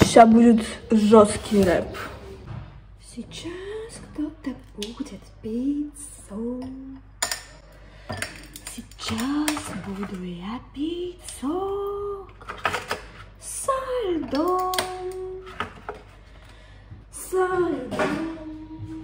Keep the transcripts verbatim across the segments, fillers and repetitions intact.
Сейчас будет жесткий рэп. Сейчас кто-то будет пить сок. Сейчас буду я пить сок со льдом, со льдом.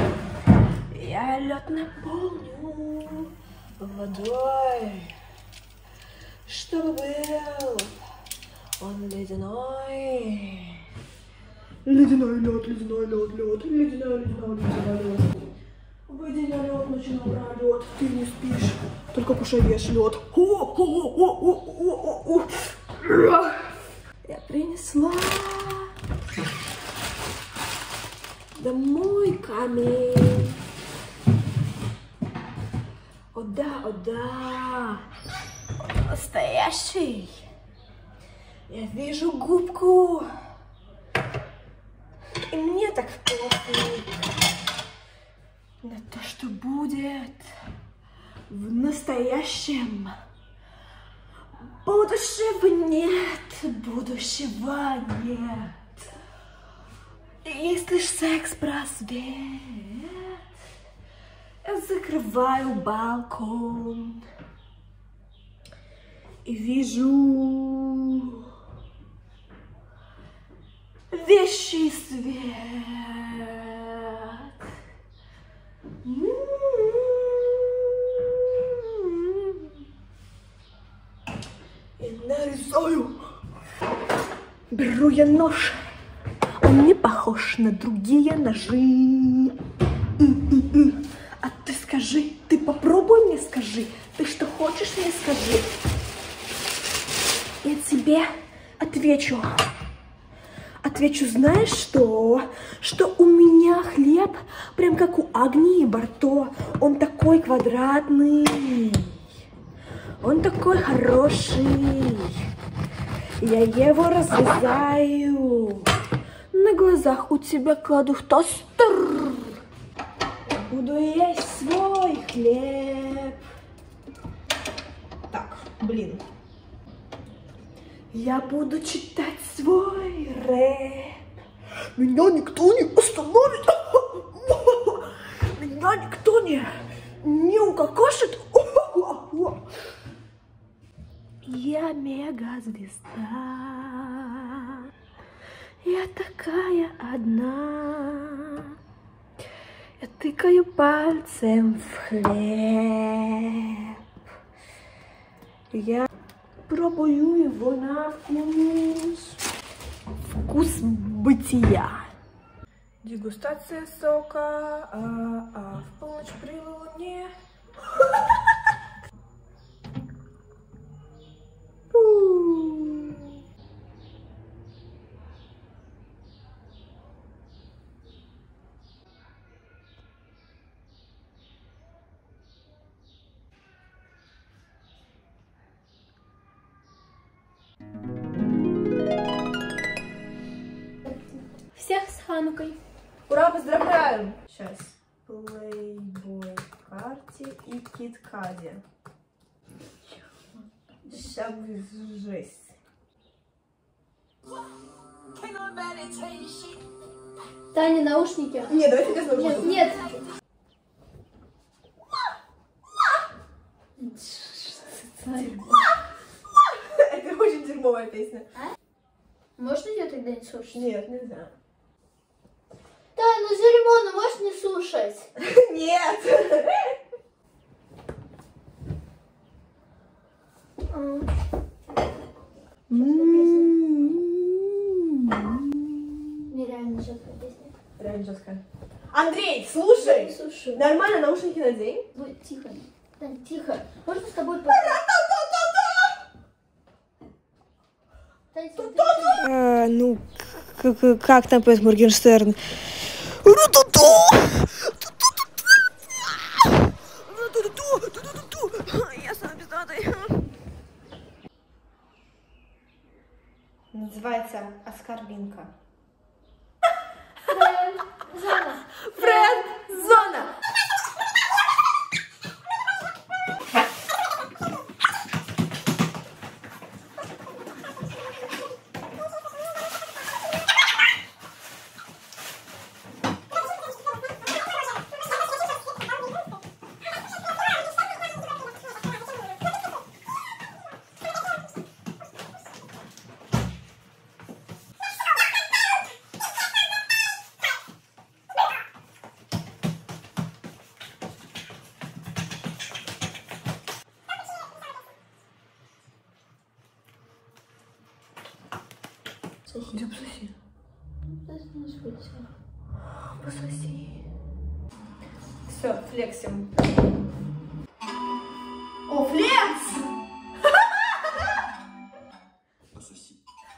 Я лед наполню водой, чтобы был он ледяной. Ледяной лед, ледяной лед, лед, ледяной, ледяной, ледяной лед. Выйди на лед, ночи напролет, ты не спишь, только кушаешь лед. Я принесла домой камень. О да, о да, он настоящий. Я вижу губку, и мне так пофиг на то, что будет в настоящем. Будущего нет, будущего нет. Есть лишь секс-просвет. Я закрываю балкон и вижу вещий свет. И нарезаю. Беру я нож. Он не похож на другие ножи. А ты скажи, ты попробуй мне скажи. Ты что хочешь мне скажи? Я тебе отвечу. Отвечу, знаешь что? Что у меня хлеб, прям как у Агнии Барто. Он такой квадратный. Он такой хороший. Я его разрезаю. На глазах у тебя кладу в тостер. Буду есть свой хлеб. Так, блин. Я буду читать свой рэп. Меня никто не остановит. Меня никто не, не укокошит. Я мегазвезда. Я такая одна. Я тыкаю пальцем в хлеб. Я пробую его на вкус. Вкус бытия. Дегустация сока, а, а в полночь при луне. Всех с Ханукой. Ура, поздравляем! Сейчас. Плейбой карте и киткаде. Сейчас будет жесть. Таня, наушники. Нет, давайте без наушников. Нет, нет. Это очень дерьмовая песня. А? Можно ее тогда не слушать? Нет, нельзя. Тань, ну Зеремона можешь не слушать? Нет! Нереально жесткая песня. Реально жесткая. Андрей, слушай! Не слушаю. Нормально наушники надень. Будь тихо. Тань, тихо. Можно с тобой А, ну, как там поет Моргенштерн? Я сама пиздатый. Называется Оскорбинка. Зона. Френд-зона. Пососи. Где пососи? Пососи. Все, флексим. О, флекс! Пососи.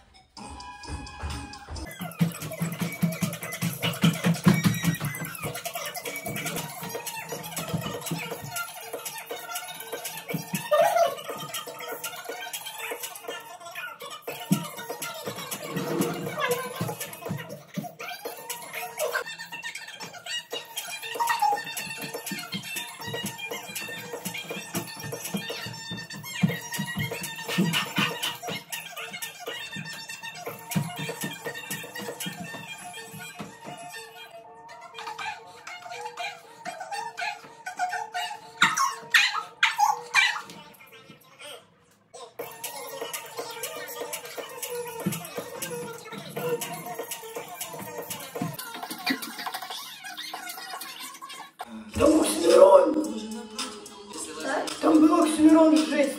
Там Оксимирон! Там был Оксимирон, жесть!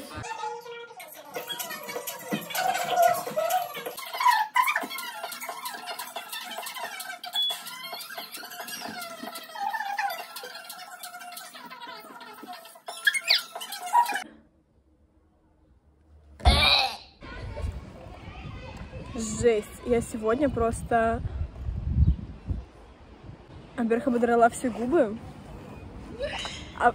Жесть, я сегодня просто, во-первых, ободрала все губы, а,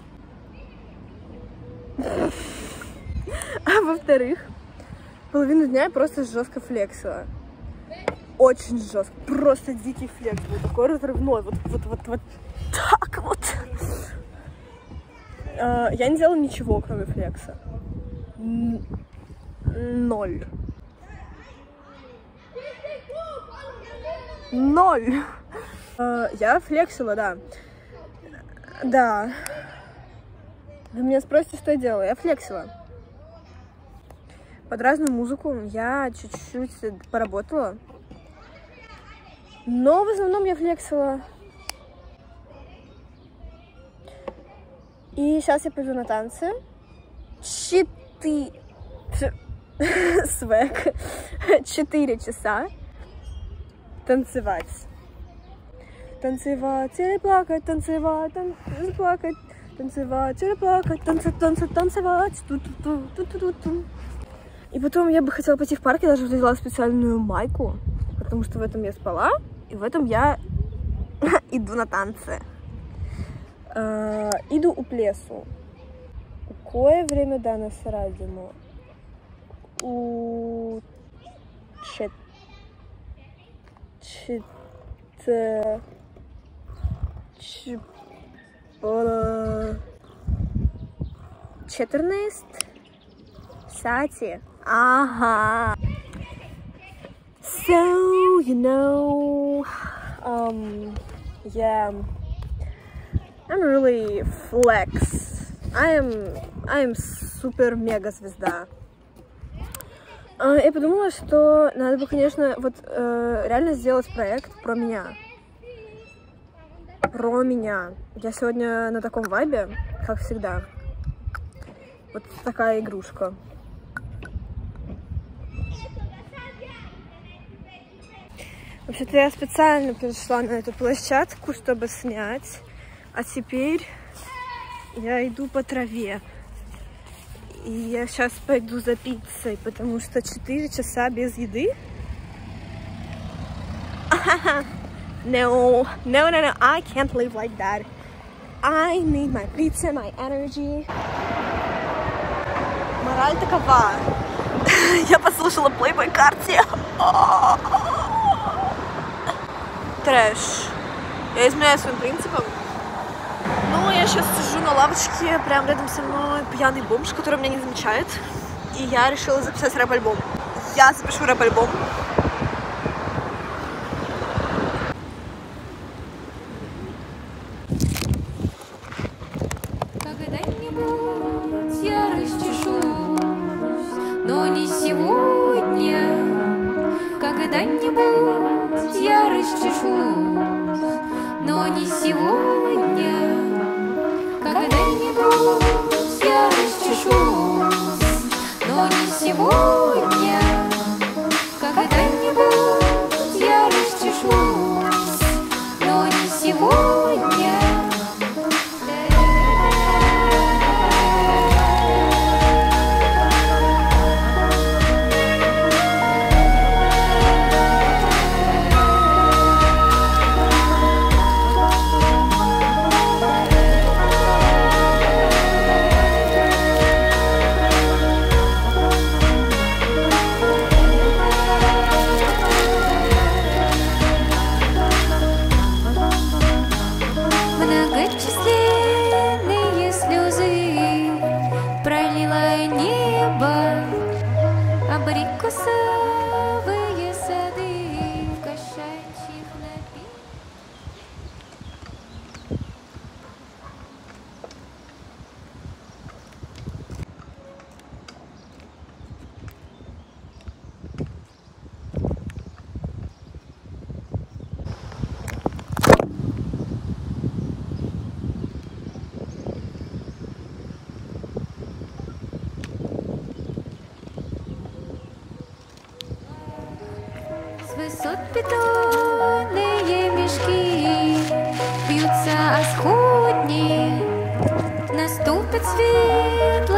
а во-вторых, половину дня я просто жестко флексила, очень жестко, просто дикий флекс был, такой разрывной, вот, вот, вот, вот так вот. А, я не делала ничего, кроме флекса, ноль. Ноль. Uh, я флексила, да. Да. Вы меня спросите, что я делала? Я флексила. Под разную музыку я чуть-чуть поработала. Но в основном я флексила. И сейчас я пойду на танцы. Четыре... Свек. Четыре часа. Танцевать. Танцевать или плакать, танцевать, танцевать, плакать, танцевать или плакать, танцевать, танцевать, танцевать. Ту-ту-ту-ту-ту-ту. И потом я бы хотела пойти в парк, я даже взяла специальную майку, потому что в этом я спала, и в этом я иду на танцы. А, иду у плесу. У кое время дана срадимо? У чет Чет... Чет... четырнадцать Сати. Ага. So, you know, um, yeah, I'm really flex. I am, I am супер-мега звезда. Я подумала, что надо бы, конечно, вот э, реально сделать проект про меня. Про меня. Я сегодня на таком вайбе, как всегда. Вот такая игрушка. Вообще-то я специально пришла на эту площадку, чтобы снять. А теперь я иду по траве. И я сейчас пойду за пиццей, потому что четыре часа без еды. No, no, no, no, I can't live like that. I need my pizza, my energy. Мораль такова. Я послушала Playboy Carti. Трэш. Я изменяю своим принципам. Ну, я сейчас сижу на лавочке, прям рядом со мной пьяный бомж, который меня не замечает. И я решила записать рэп-альбом. Я запишу рэп-альбом. Когда-нибудь я расчешусь, но не сегодня. Когда-нибудь я расчешусь, но не сегодня. Когда-нибудь я расчешусь, но не сегодня. Когда-нибудь бетонные мешки бьются о сходни, наступит светлый